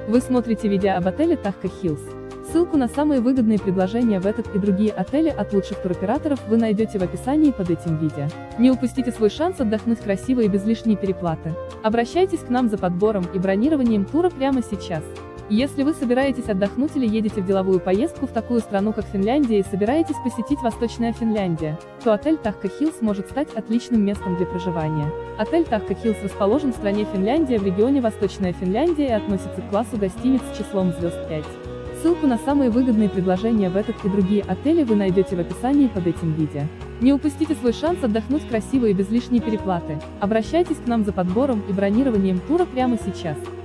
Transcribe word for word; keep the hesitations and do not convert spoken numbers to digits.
Вы смотрите видео об отеле Tahka Hills. Ссылку на самые выгодные предложения в этот и другие отели от лучших туроператоров вы найдете в описании под этим видео. Не упустите свой шанс отдохнуть красиво и без лишней переплаты. Обращайтесь к нам за подбором и бронированием тура прямо сейчас. Если вы собираетесь отдохнуть или едете в деловую поездку в такую страну, как Финляндия, и собираетесь посетить Восточная Финляндия, то отель Tahka Hills может стать отличным местом для проживания. Отель Tahka Hills расположен в стране Финляндия в регионе Восточная Финляндия и относится к классу гостиниц с числом звезд пять. Ссылку на самые выгодные предложения в этот и другие отели вы найдете в описании под этим видео. Не упустите свой шанс отдохнуть красиво и без лишней переплаты. Обращайтесь к нам за подбором и бронированием тура прямо сейчас.